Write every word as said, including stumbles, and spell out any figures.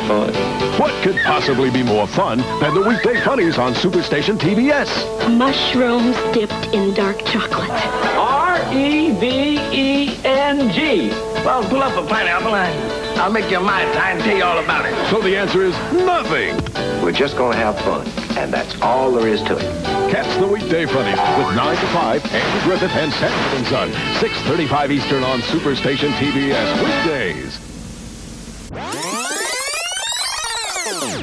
fun. What could possibly be more fun than the weekday funnies on Superstation T V S? Mushrooms dipped in dark chocolate. R E V E N G. Well, pull up a pineapple and I'll make you a Mai Tai and tell you all about it. So the answer is nothing. We're just going to have fun, and that's all there is to it. Catch the weekday funnies with nine to five, Andy Griffith and Sanford and Son, six thirty-five Eastern on Superstation T V S weekdays.